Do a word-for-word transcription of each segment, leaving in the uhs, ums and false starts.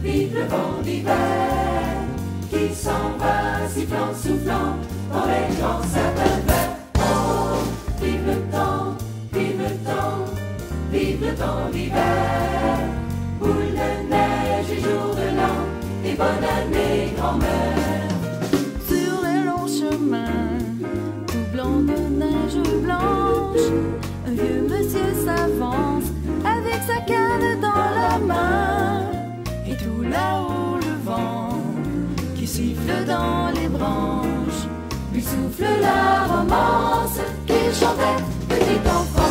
vive le vent d'hiver qui s'en va sifflant, soufflant dans les grands sapins verts. Oh, vive le temps, vive le temps, vive le temps d'hiver, boule de neige et jour de l'an, et bonne année grand-mère. Sur les longs chemins, tout blanc de neige blanche, un vieux monsieur s'avance avec sa canne dans la main. Et tout là-haut le vent qui siffle dans les branches lui souffle la romance qu'il chantait petit enfant.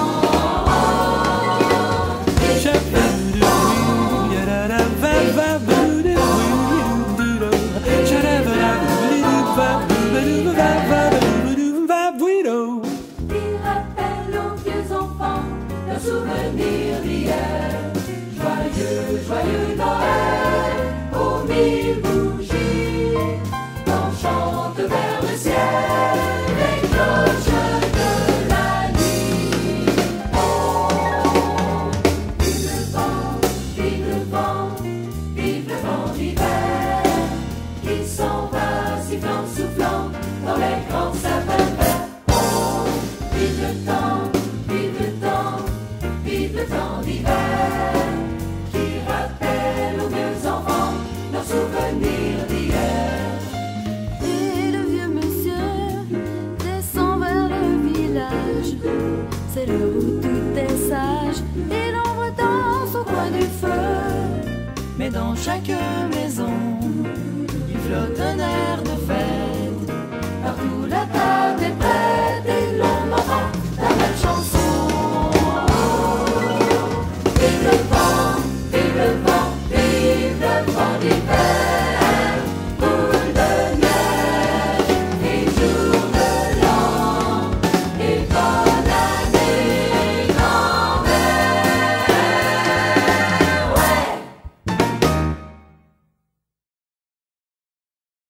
Il rappelle aux vieux enfants leurs souvenirs d'hier. Joyeux, joyeux Noël, aux mille bougies, qu'on chante vers le ciel les cloches de la nuit. Oh, vive le vent, vive le vent, vive le vent d'hiver, qui s'en va sifflant, soufflant dans les grands sapins verts. Oh, vive le temps, vive le temps, vive le temps d'hiver, souvenirs d'hier. Et le vieux monsieur descend vers le village. C'est l'heure où tout est sage et l'ombre danse au coin du feu. Mais dans chaque maison, il flotte un air de